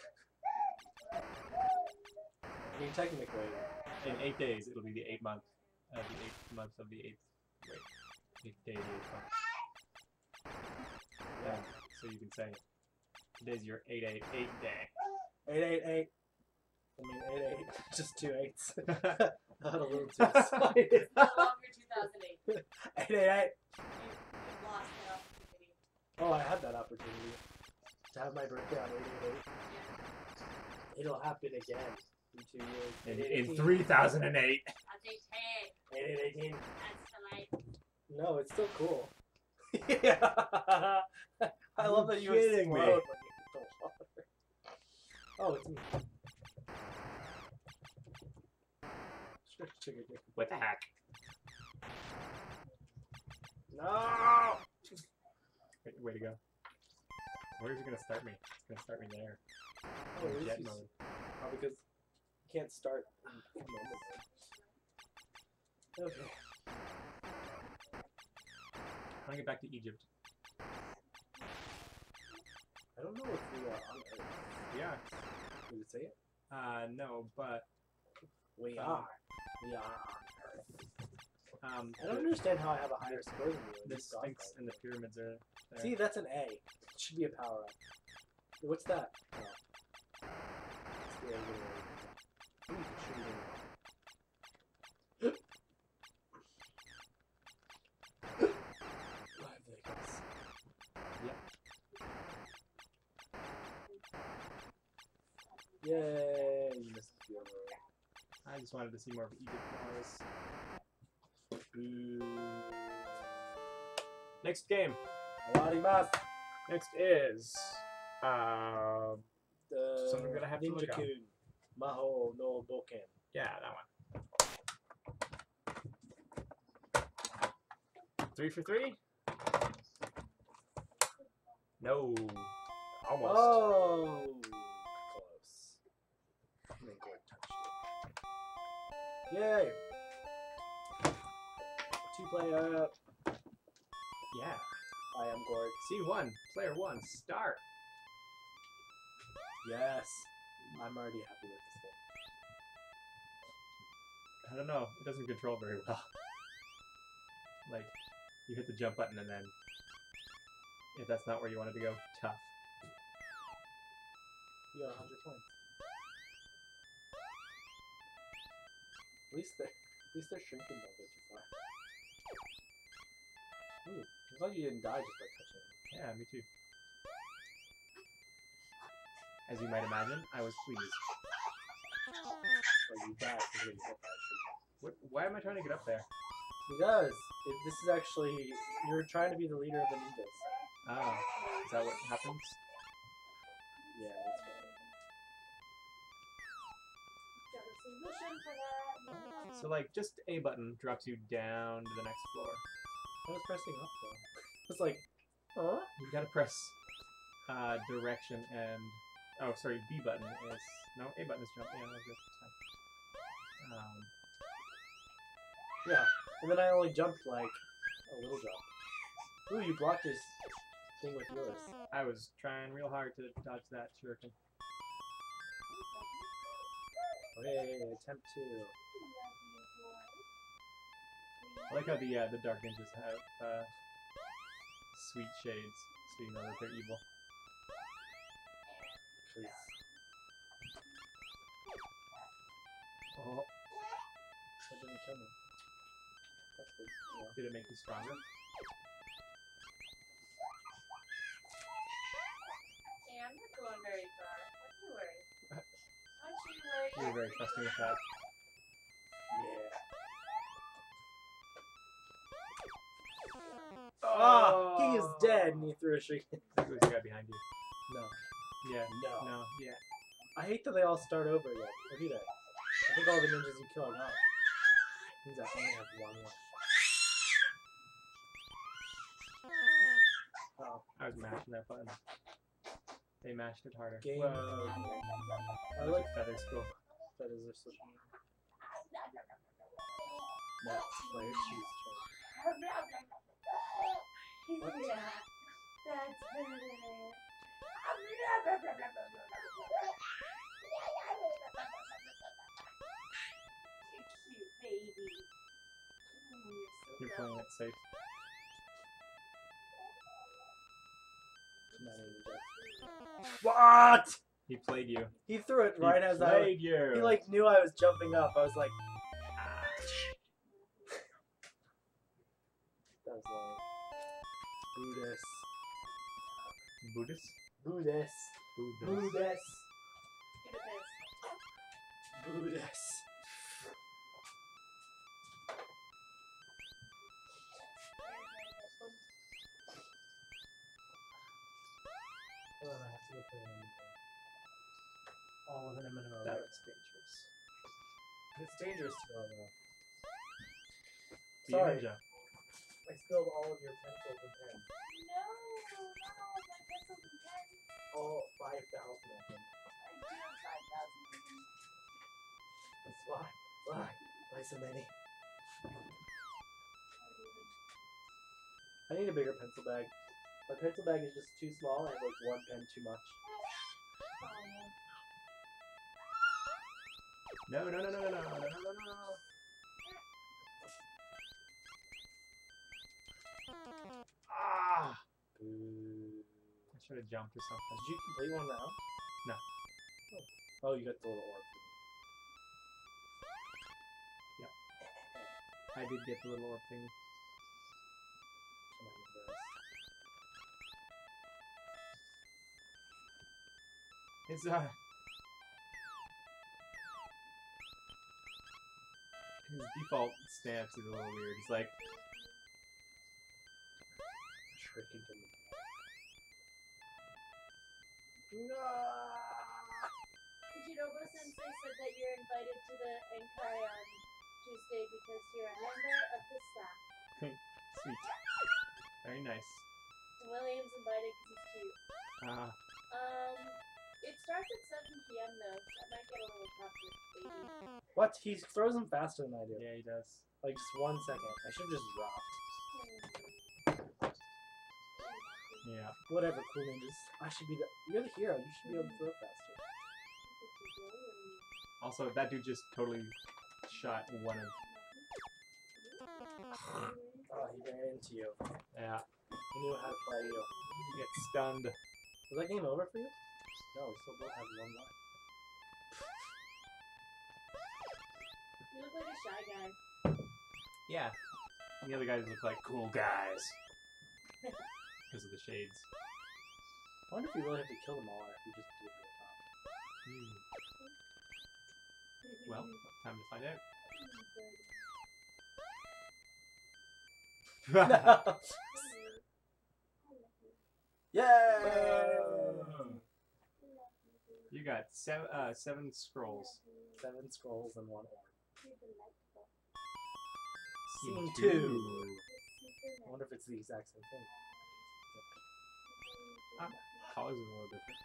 Speaker 2: I mean, technically.
Speaker 1: In eight days, it'll be the eight month, uh, the eighth month of the eighth, wait, eighth day, of the eighth month. Yeah, so you can say, today's your eight eight eight day.
Speaker 2: eight eight eight. I mean, eight eight. Just two eights. Not a little too excited.
Speaker 3: No longer two thousand eight.
Speaker 2: eight eight eight.
Speaker 3: You, you've lost that opportunity.
Speaker 2: Oh, I had that opportunity to have my birthday on eight eight eight.
Speaker 3: Yeah.
Speaker 2: It'll happen again in two years.
Speaker 1: In,
Speaker 2: eight eight
Speaker 1: in three thousand eight.
Speaker 3: I think, hey,
Speaker 2: eight eight eighteen.
Speaker 3: that's the light.
Speaker 2: No, it's still cool. Yeah. I love that you
Speaker 1: kidding
Speaker 2: explode
Speaker 1: me.
Speaker 2: when you hit the water. Oh, it's me.
Speaker 1: What the heck?
Speaker 2: No!
Speaker 1: Wait, way to go. Where's it gonna start me? It's gonna start me there.
Speaker 2: Oh,
Speaker 1: In
Speaker 2: this
Speaker 1: jet
Speaker 2: is-
Speaker 1: mode.
Speaker 2: Oh, because you can't start in normal mode. Okay.
Speaker 1: I wanna get back to Egypt.
Speaker 2: I don't know if we are on Earth.
Speaker 1: Yeah.
Speaker 2: Did it say it?
Speaker 1: Uh, no, but
Speaker 2: We
Speaker 1: Um,
Speaker 2: are. We are on Earth.
Speaker 1: um,
Speaker 2: I don't understand how I have a higher score than you. in
Speaker 1: the
Speaker 2: this dog
Speaker 1: Sphinx
Speaker 2: fight.
Speaker 1: and the pyramids are there.
Speaker 2: See, that's an A. It should be a power up. What's that? Oh. It's the end of the Ooh, you can shoot it in. Live Vegas.
Speaker 1: Yep.
Speaker 2: Yay! You missed the field goal.
Speaker 1: I just wanted to see more of Edith Morris.
Speaker 2: Boo.
Speaker 1: Next game.
Speaker 2: Arimasu.
Speaker 1: Next is um
Speaker 2: The
Speaker 1: So I'm gonna have to look up.
Speaker 2: Ninja-kun. Maho no Bouken.
Speaker 1: yeah, that one. Three for three? No. Almost.
Speaker 2: Oh! Close. I think Gord touched it. Yay! Two player.
Speaker 1: Yeah.
Speaker 2: I am Gord.
Speaker 1: C one. Player one. Start.
Speaker 2: Yes. I'm already happy with this game.
Speaker 1: I don't know. It doesn't control very well. Like, you hit the jump button and then if that's not where you wanted to go, tough.
Speaker 2: You got one hundred points. At least they're, at least they're shrinking don't go too far. Ooh, I thought you didn't die just by touching it.
Speaker 1: Yeah, me too. As you might imagine, I was pleased.
Speaker 2: Or you died from getting hit by a shuriken.
Speaker 1: What, why am I trying to get up there?
Speaker 2: Because it, this is actually, you're trying to be the leader of the ninjas.
Speaker 1: Oh, is that what happens?
Speaker 2: Yeah, that's right.
Speaker 3: Got a solution for that.
Speaker 1: So like, just A button drops you down to the next floor.
Speaker 2: I was pressing up though. It's like, huh?
Speaker 1: You gotta press uh, direction and... Oh, sorry, B button is... No, A button is jump. Yeah, no, good. It's fine. Um,
Speaker 2: Yeah, and then I only jumped like a little jump. Ooh, you blocked his thing with yours.
Speaker 1: I was trying real hard to dodge that shuriken.
Speaker 2: Okay, attempt two.
Speaker 1: I like how the uh, the dark ninjas have uh, sweet shades, so you know that they're evil.
Speaker 2: Cause
Speaker 1: Oh,
Speaker 2: that didn't kill me. That's good. Yeah.
Speaker 1: did it make you stronger?
Speaker 3: Hey, I'm not going very far. Don't you worry. Don't you worry.
Speaker 1: You were very trusting with that.
Speaker 2: Yeah.
Speaker 1: Oh!
Speaker 2: He is dead, and he threw a shuriken.
Speaker 1: I think it was the guy behind you.
Speaker 2: No.
Speaker 1: Yeah.
Speaker 2: No.
Speaker 1: No. Yeah.
Speaker 2: I hate that they all start over again. Or do they? I think all the ninjas you kill are gone. Means I only have one left. Oh,
Speaker 1: I was mashing that button. They mashed it harder.
Speaker 2: game.
Speaker 1: Whoa.
Speaker 2: I like
Speaker 1: Feather school.
Speaker 2: that is their switching. Next, player choose turn. What?
Speaker 3: Yeah, that's better. You're cute, baby. Oh,
Speaker 1: You're
Speaker 3: you're so
Speaker 1: playing it safe.
Speaker 2: Not even dead.
Speaker 1: What? He played you.
Speaker 2: He threw it right
Speaker 1: he
Speaker 2: as I.
Speaker 1: played you.
Speaker 2: He like knew I was jumping up. I was like, that was long. Buddhist.
Speaker 1: Buddhist.
Speaker 2: Buddhist.
Speaker 1: Buddhist.
Speaker 2: Buddhist.
Speaker 3: Get a piss.
Speaker 2: Buddhist. Oh, I have to go play an M M O. All of an M M O.
Speaker 1: That was dangerous.
Speaker 2: It's dangerous to go though.
Speaker 1: Be a
Speaker 2: Sorry.
Speaker 1: ninja.
Speaker 2: I spilled all of your pencils and pens.
Speaker 3: No, no, my pencils and pens.
Speaker 2: All five thousand of them.
Speaker 3: I do have five thousand pens.
Speaker 2: That's why. Why? Why so many? I need a bigger pencil bag. My pencil bag is just too small. I have like one pen too much.
Speaker 1: No, no, no, no, no, no, no, no, no, no. Ah!
Speaker 2: Boo.
Speaker 1: I should have jumped or something.
Speaker 2: Did you complete one round?
Speaker 1: No.
Speaker 2: Oh, you got the little orb.
Speaker 1: I did get the little orb thing.
Speaker 2: Can I move this?
Speaker 1: His uh, his default stance is a little weird. He's like,
Speaker 2: Shrinking to me.
Speaker 3: Jirobo Sensei said that you're invited to the Enkai on Tuesday because you're a member of the staff.
Speaker 1: sweet, very nice.
Speaker 3: William's invited because he's cute.
Speaker 1: Uh,
Speaker 3: Um, it starts at seven p m though, so that might get a little tough with baby.
Speaker 2: What? He throws them faster than I do.
Speaker 1: yeah, he does.
Speaker 2: Like just one second. I should have just dropped.
Speaker 1: Yeah.
Speaker 2: Whatever, cool ninjas. I should be the. You're the hero. You should be able to throw faster.
Speaker 1: Also, that dude just totally shot one of.
Speaker 2: Oh, he ran into you.
Speaker 1: Yeah.
Speaker 2: He knew how to play you.
Speaker 1: You get stunned.
Speaker 2: Was that game over for you? No, we still both have one life.
Speaker 3: You look like a shy guy.
Speaker 1: Yeah. And the other guys look like cool guys. Because of the shades.
Speaker 2: I wonder if you really have to kill them all or if you just do it from the top.
Speaker 1: Hmm. Well, time to find out.
Speaker 2: Yay!
Speaker 1: You got seven, uh, seven scrolls.
Speaker 2: Seven scrolls and one orb.
Speaker 1: Scene
Speaker 2: Scene two. I wonder if it's the exact same thing.
Speaker 1: Ah, colors are a little different.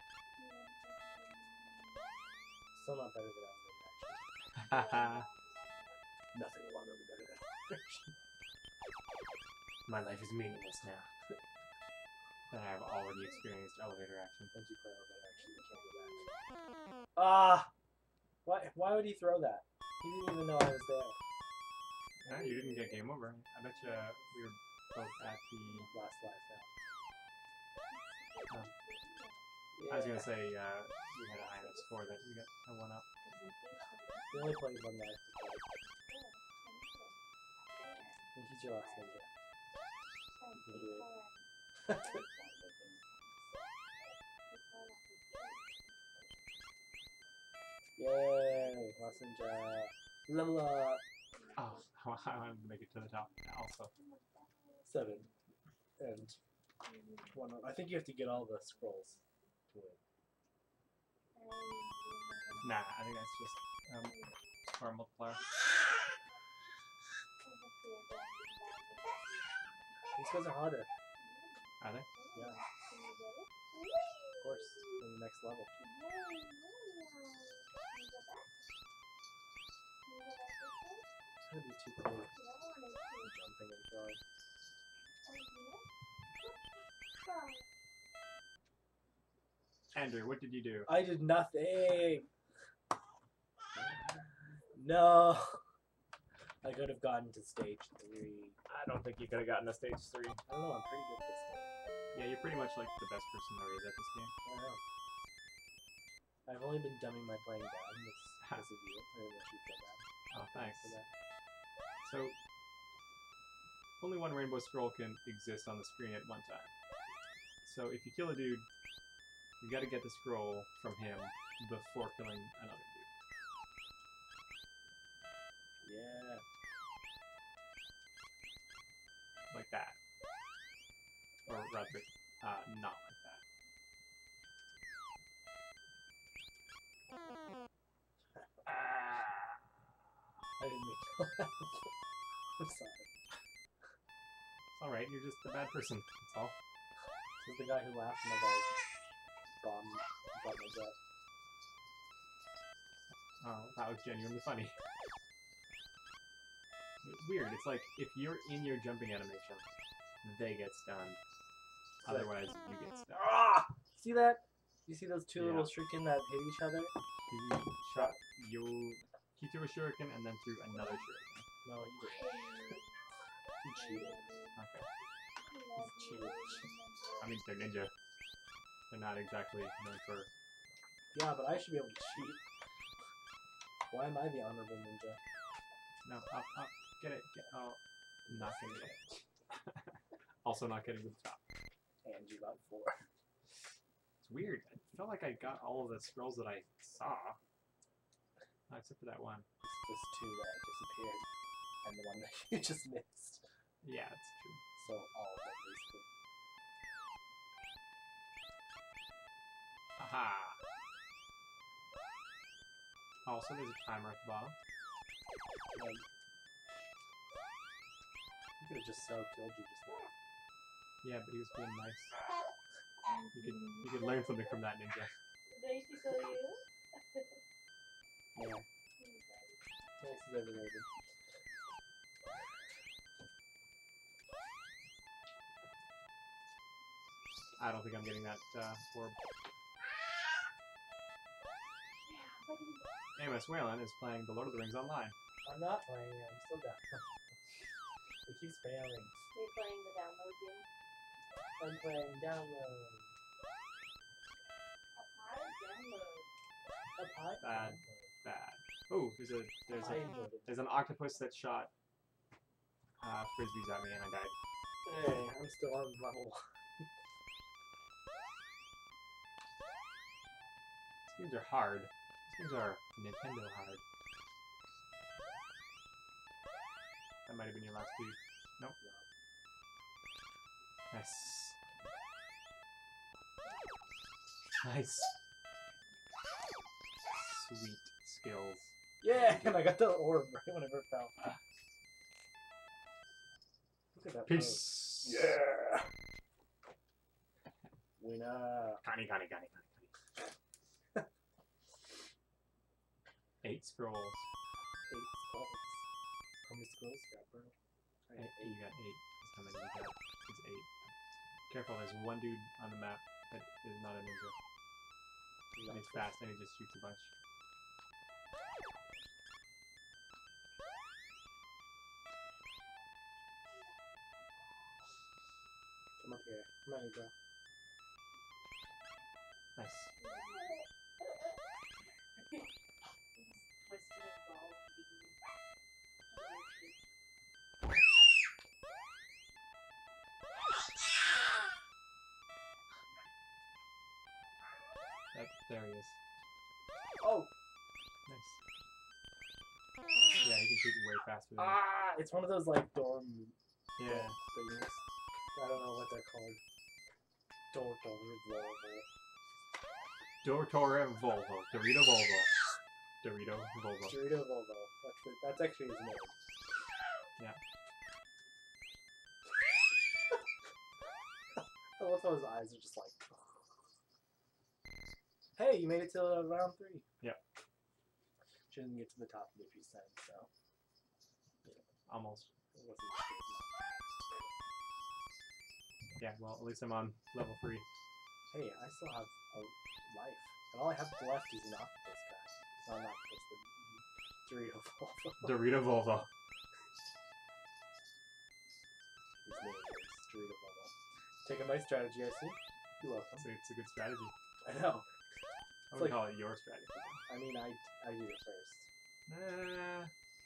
Speaker 2: Still not better than elevator action.
Speaker 1: Haha.
Speaker 2: Nothing will ever be better than elevator action.
Speaker 1: My life is meaningless now. And I have already experienced elevator action.
Speaker 2: Once you play elevator action, you can't go back. Ah! Why, why would he throw that? He didn't even know I was there.
Speaker 1: Yeah, you didn't get game over. I bet you we were both at the.
Speaker 2: Last life now.
Speaker 1: Oh.
Speaker 2: Yeah.
Speaker 1: I was gonna say uh, we had a high enough score that we got a one up.
Speaker 2: We only played one life before. And he's your last ninja. You can do it. Yay! Last ninja. Level up!
Speaker 1: Oh, I wanted to make it to the top also.
Speaker 2: Seven. And one. I think you have to get all the scrolls to win.
Speaker 1: Nah, I think that's just um, score multiplier.
Speaker 2: These guys are harder.
Speaker 1: Are they?
Speaker 2: Yeah. Of course. In the next level. It's gonna be too cool. Jumping and throwing.
Speaker 1: Andrew, what did you do?
Speaker 2: I did nothing! No! I could have gotten to stage three.
Speaker 1: I don't think you could have gotten to stage three.
Speaker 2: I don't know, I'm pretty good at this game.
Speaker 1: Yeah, you're pretty much like the best person there is at this game.
Speaker 2: I don't know. I've only been dumbing my playing down because of you. I didn't want you to feel bad.
Speaker 1: Oh, thanks.
Speaker 2: For that.
Speaker 1: So, only one rainbow scroll can exist on the screen at one time. So, if you kill a dude, you gotta get the scroll from him before killing another dude.
Speaker 2: Yeah.
Speaker 1: Like that. Or rather, uh, not like that.
Speaker 2: I didn't mean to laugh. I'm sorry.
Speaker 1: It's alright, you're just a bad person. That's all.
Speaker 2: This is the guy who laughed when I bombed got my jet.
Speaker 1: Oh, that was genuinely funny. It's weird. It's like if you're in your jumping animation, they get stunned. Otherwise, you get stunned.
Speaker 2: Ah! See that? You see those two
Speaker 1: Yeah.
Speaker 2: little shuriken that hit each other?
Speaker 1: He shot you. He threw a shuriken and then threw another shuriken.
Speaker 2: No, he didn't. He cheated.
Speaker 1: Okay.
Speaker 2: He cheated.
Speaker 1: I mean, they're ninja. They're not exactly known for.
Speaker 2: He Yeah, but I should be able to cheat. Why am I the honorable ninja?
Speaker 1: No, up, up. Get it. Get, oh, not getting it. Also not getting to the top.
Speaker 2: And you got four.
Speaker 1: It's weird. I felt like I got all of the scrolls that I saw. Oh, except for that one.
Speaker 2: It's just two that disappeared. And the one that you just missed.
Speaker 1: Yeah, that's true.
Speaker 2: So all of them basically.
Speaker 1: Aha! Also, there's a timer at the bottom.
Speaker 2: Um, you could have just so killed you just now.
Speaker 1: Yeah, but he was being nice. You could you could learn something from that ninja.
Speaker 3: Nice to kill you.
Speaker 2: Yeah. Nice is overrated.
Speaker 1: I don't think I'm getting that uh, orb. A M S Whalen is playing The Lord of the Rings online.
Speaker 2: I'm not playing it, I'm still down. It keeps failing.
Speaker 3: You're playing the download game.
Speaker 2: I'm playing download.
Speaker 3: A pie download.
Speaker 2: A pie
Speaker 1: Bad.
Speaker 2: download.
Speaker 1: Bad. Oh, there's a there's
Speaker 2: I
Speaker 1: a
Speaker 2: enjoyed it.
Speaker 1: there's an octopus that shot uh, frisbees at me and I died.
Speaker 2: Hey, I'm still on level one.
Speaker 1: These games are hard. These games are Nintendo hard. That might have been your last dude. Nope. Nice. Nice. Sweet skills.
Speaker 2: Yeah, and I got the orb right whenever it fell. Look at that pose.
Speaker 1: Peace.
Speaker 2: Yeah. Winner.
Speaker 1: Connie, Connie, Connie, Connie, Connie. Eight scrolls.
Speaker 2: Eight scrolls. How many scrolls you got, bro? I
Speaker 1: Eight.
Speaker 2: got
Speaker 1: You got eight. That's how many you got. It's eight. Careful, there's one dude on the map that is not a ninja. And he's fast and he just shoots a bunch.
Speaker 2: Come up here. Come on, bro.
Speaker 1: Nice.
Speaker 3: Twisted and ball beaten.
Speaker 1: That, there he is.
Speaker 2: Oh!
Speaker 1: Nice. Yeah, he can shoot way faster than
Speaker 2: Ah! It's one of those, like, dorm
Speaker 1: Yeah.
Speaker 2: things. I don't know what they're called. Dorm, dorm, Volvo.
Speaker 1: Dortore Volvo. Dorito Volvo. Dorito Volvo.
Speaker 2: Dorito Volvo. That's it. That's actually his name.
Speaker 1: Yeah.
Speaker 2: I love how his eyes are just like. Hey, you made it to uh, round three.
Speaker 1: Yep.
Speaker 2: She didn't get to the top of the percent, so
Speaker 1: Almost.
Speaker 2: it wasn't good enough.
Speaker 1: Yeah, well, at least I'm on level three.
Speaker 2: Hey, I still have a life, and all I have left is an octopus guy. Not an octopus, but Dorito Volvo.
Speaker 1: Dorito Volvo.
Speaker 2: His name is Dorito Volvo. Taking my strategy, I see. You're welcome.
Speaker 1: It's a, it's a good strategy.
Speaker 2: I know.
Speaker 1: I would
Speaker 2: like-
Speaker 1: call it your strategy.
Speaker 2: I mean, I I did it first.
Speaker 1: Nah.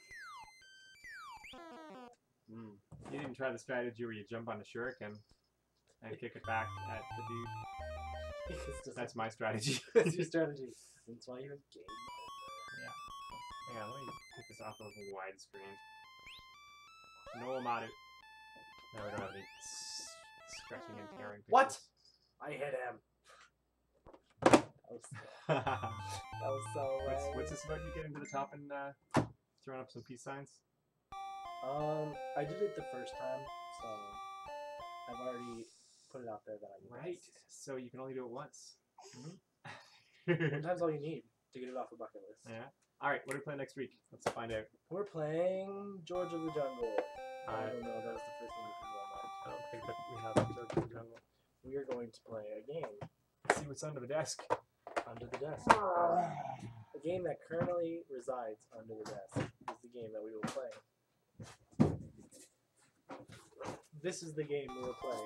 Speaker 2: Mm.
Speaker 1: You didn't try the strategy where you jump on the shuriken and kick it back at the dude.
Speaker 2: It's just
Speaker 1: That's my strategy.
Speaker 2: That's your strategy. That's why you're game over.
Speaker 1: Hang on, let me take this off of widescreen. No Amadu. No, we don't have any s- scratching and tearing pictures.
Speaker 2: What? I hit him. That was, that was so
Speaker 1: what's,
Speaker 2: lame.
Speaker 1: what's this about you getting to the top and uh, throwing up some peace signs?
Speaker 2: Um, I did it the first time, so I've already put it out there that I
Speaker 1: Right. So you can only do it once.
Speaker 2: Mm-hmm. Sometimes all you need to get it off a bucket list.
Speaker 1: Yeah. All right. What are we playing next week? Let's find out.
Speaker 2: We're playing George of the Jungle. I
Speaker 1: Uh,
Speaker 2: don't know. That was the first thing that came to my mind.
Speaker 1: I don't think that we have George of the Jungle.
Speaker 2: We are going to play a game
Speaker 1: See what's under the desk.
Speaker 2: under the desk. A game that currently resides under the desk is the game that we will play. This is the game we will play.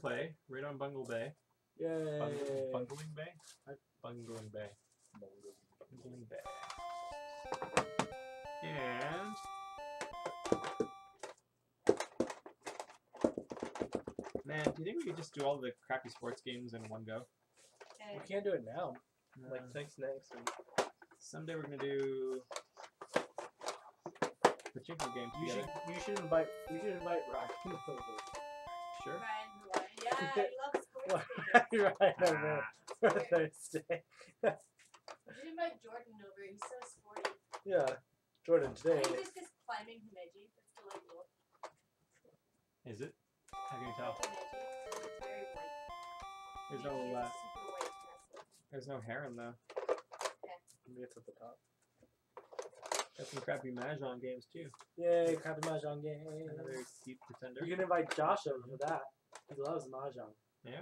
Speaker 1: play right on Bungle Bay.
Speaker 2: Yay!
Speaker 1: Bungle, Bungling Bay? Bungling Bay. Bungling Bay. And man, do you think we could just do all the crappy sports games in one go?
Speaker 2: We
Speaker 3: Okay.
Speaker 2: can't do it now.
Speaker 1: Uh,
Speaker 2: Like next next week.
Speaker 1: someday we're gonna do particular games
Speaker 2: You
Speaker 1: together.
Speaker 2: should you should invite you should invite Ryan over.
Speaker 1: Sure.
Speaker 3: Ryan, Ryan. Yeah, I love sports
Speaker 2: Why
Speaker 3: games.
Speaker 2: Ryan over
Speaker 1: Ah,
Speaker 2: for Thursday?
Speaker 3: You should invite Jordan over. He's so sporty.
Speaker 2: Yeah, Jordan
Speaker 3: I
Speaker 2: today.
Speaker 3: think it's just climbing Himeji. That's delightful.
Speaker 1: is it? How can you tell?
Speaker 3: Himeji. It's very white.
Speaker 1: There's
Speaker 3: Himeji
Speaker 1: no
Speaker 3: is
Speaker 1: uh,
Speaker 3: a super white castle.
Speaker 1: there's no heron though.
Speaker 2: Maybe it's at the top.
Speaker 1: There's some crappy Mahjong games too.
Speaker 2: Yay, Crappy Mahjong game.
Speaker 1: Another deep pretender.
Speaker 2: You can invite Josh over for that. He loves Mahjong.
Speaker 1: Yeah?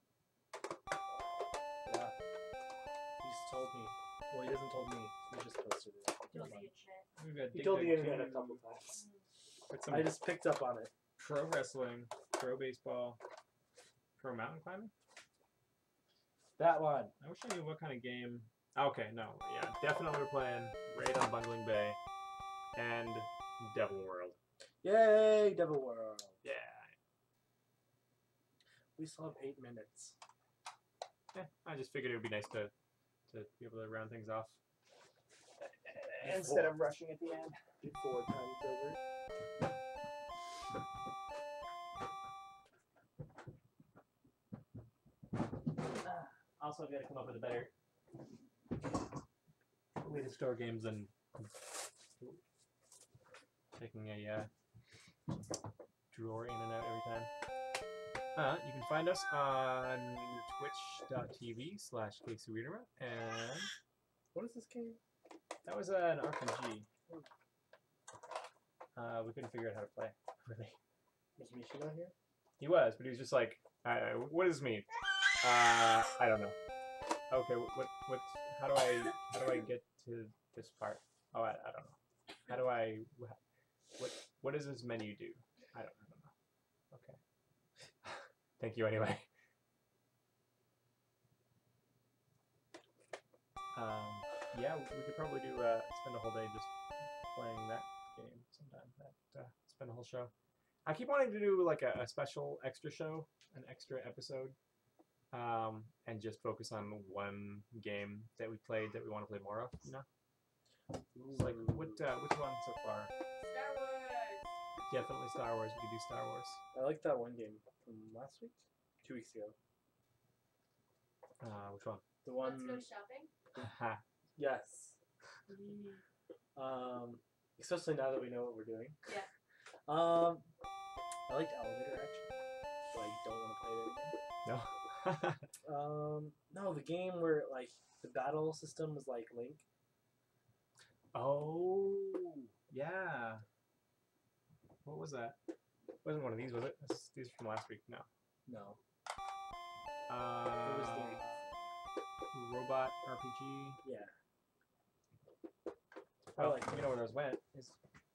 Speaker 2: Yeah. He just told me. Well, he hasn't told me. He just posted it.
Speaker 3: Told the internet.
Speaker 1: We've got
Speaker 2: He
Speaker 1: Dig
Speaker 2: told the
Speaker 1: Dug
Speaker 2: internet a
Speaker 1: two,
Speaker 2: couple times.
Speaker 1: got some
Speaker 2: I just picked up on it.
Speaker 1: pro wrestling, pro baseball, pro mountain climbing.
Speaker 2: That one.
Speaker 1: I wish I knew what kind of game. Okay, no, yeah, definitely we're playing Raid on Bungling Bay and Devil World.
Speaker 2: Yay, Devil World.
Speaker 1: Yeah.
Speaker 2: We still have eight minutes.
Speaker 1: Yeah, I just figured it would be nice to to be able to round things off instead of rushing at the end.
Speaker 2: Before time's over.
Speaker 1: Also, I've got to come up with a better way to store games than taking a uh, drawer in and out every time. Uh, you can find us on twitch.tv slash ksuirama, and
Speaker 2: What is this game?
Speaker 1: that was an R P G. Uh, we couldn't figure out how to play, really.
Speaker 2: Was Mishima here?
Speaker 1: He was, but he was just like, uh, what does this mean? Uh, I don't know. Okay, what, what, how do I, how do I get to this part? Oh, I, I don't know. How do I, what, what does this menu do? I don't, I don't know. Okay. Thank you anyway. Um, yeah, we could probably do, uh, spend a whole day just playing that game sometime. That, uh, spend a whole show. I keep wanting to do like a, a special extra show, an extra episode, um, and just focus on one game that we played that we want to play more of. You know, it's like what uh, which one so far?
Speaker 3: Star Wars.
Speaker 1: Definitely Star Wars. We could do Star Wars.
Speaker 2: I like that one game from last week? Two weeks ago.
Speaker 1: Uh, which one?
Speaker 2: The
Speaker 3: Let's
Speaker 2: one.
Speaker 3: go shopping.
Speaker 1: Ha.
Speaker 2: Yes. Um, especially now that we know what we're doing.
Speaker 3: Yeah.
Speaker 2: Um, I liked Elevator actually, but I don't want to play it again.
Speaker 1: No.
Speaker 2: Um, no, the game where like the battle system was like Link.
Speaker 1: Oh, yeah. What was that? Wasn't one of these, was it? This, these are from last week. No.
Speaker 2: No.
Speaker 1: Uh,
Speaker 2: It was the
Speaker 1: robot R P G.
Speaker 2: yeah.
Speaker 1: Oh,
Speaker 2: like
Speaker 1: you know where those went. Is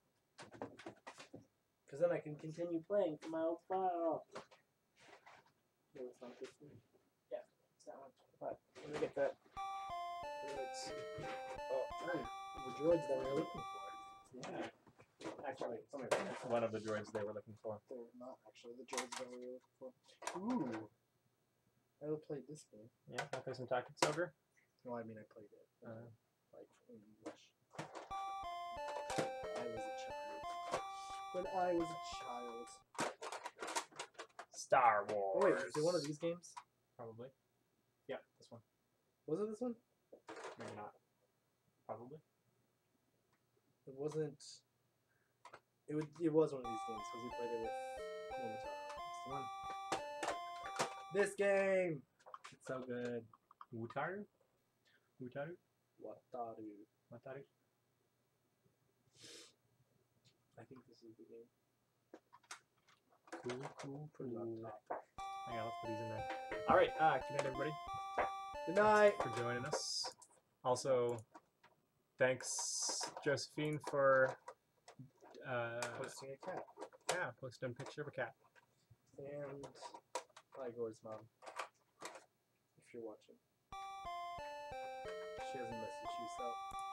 Speaker 2: Because then I can continue playing from my old file. No, it's not this one. Yeah, it's that one. But let me get that. Droids. Oh, oh, the droids that we were looking for.
Speaker 1: yeah.
Speaker 2: Actually, some of
Speaker 1: That's one of the droids they were looking for.
Speaker 2: they're not actually the droids that we were looking for. Ooh. I never played this game.
Speaker 1: Yeah, can I play some Tactics Ogre?
Speaker 2: No, I mean I played it.
Speaker 1: Uh,
Speaker 2: like in English. I was a child. When I was a child.
Speaker 1: Star
Speaker 2: Oh,
Speaker 1: Wars.
Speaker 2: wait, is it one of these games?
Speaker 1: Probably. Yeah, this one.
Speaker 2: Was it this one?
Speaker 1: Maybe not. Probably.
Speaker 2: It wasn't. It would. It was one of these games because we played it with Monogatari.
Speaker 1: It's the one.
Speaker 2: This game. It's so good.
Speaker 1: Wutaru? Wutaru?
Speaker 2: Wataru.
Speaker 1: Wataru?
Speaker 2: I think this is the game.
Speaker 1: Cool, cool,
Speaker 2: Put it on
Speaker 1: cool.
Speaker 2: top.
Speaker 1: Hang on, let's put these in there. Alright, uh, good night, everybody.
Speaker 2: Good night.
Speaker 1: For joining us. Also, thanks, Josephine, for uh,
Speaker 2: Posting a cat.
Speaker 1: yeah, posting a picture of a cat.
Speaker 2: And Igor's mom. If you're watching. She hasn't messaged you, so.